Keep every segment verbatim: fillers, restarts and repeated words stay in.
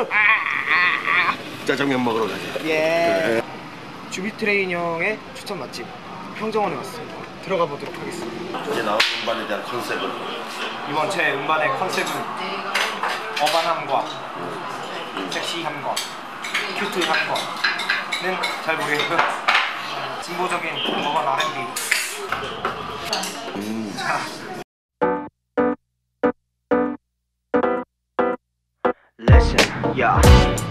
쭉! 짜장면 먹으러 가자. 예. 네. 주비트레인 형의 추천 맛집 평정원에 왔습니다. 들어가 보도록 하겠습니다. 이제 나온 음반에 대한 컨셉은? 이번 제 음반의 컨셉은 어반함과 섹시함과 큐트함과는 잘 모르겠고요. 진보적인 어반 알앤비. 음. 자. Listen, yeah.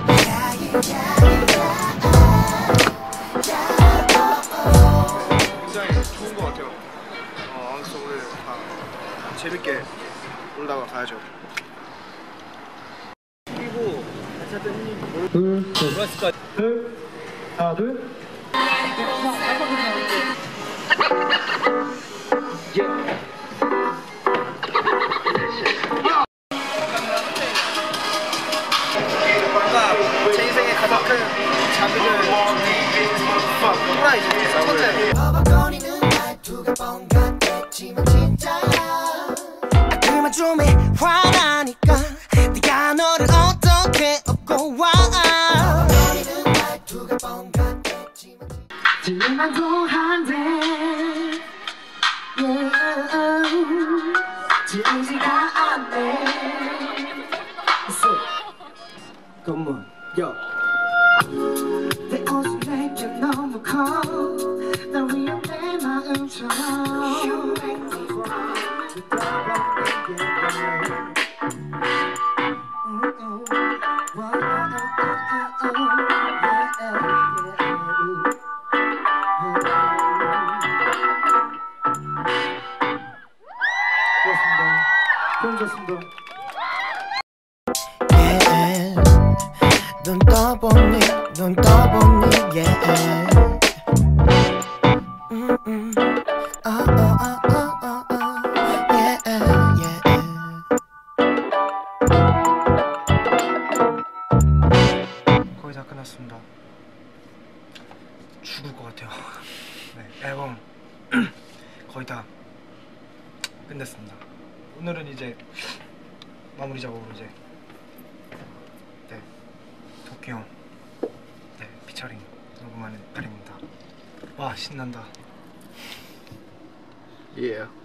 굉장히 좋은 것 같아요. 어, 그래서 오늘 다 재밌게 놀다가 가야죠. 그리고 둘, 셋. 둘, 하나, 둘. 뭔가 제 인생의 가장 큰 자극을 주는 호라이즌 첫째. 그만 좀 해 화나니까 네가 너를 어떻게 업고 와 들만도 한데 들리지가 않네 Come on, yo. 내 옷을 내게 너무 커 날 위한 내 마음처럼 좋습니다. 표현 좋습니다. 눈 떠보니 눈 떠보니 yeah. 음, 음. 어, 어, 어, 어, 어, 어. Yeah, yeah. 거의 다 끝났습니다. 죽을 것 같아요. 네, 앨범 거의 다 끝냈습니다. 오늘은 이제 마무리 작업으로 이제 네 도끼 형 네 피처링 녹음하는 날입니다. 와 신난다. Yeah.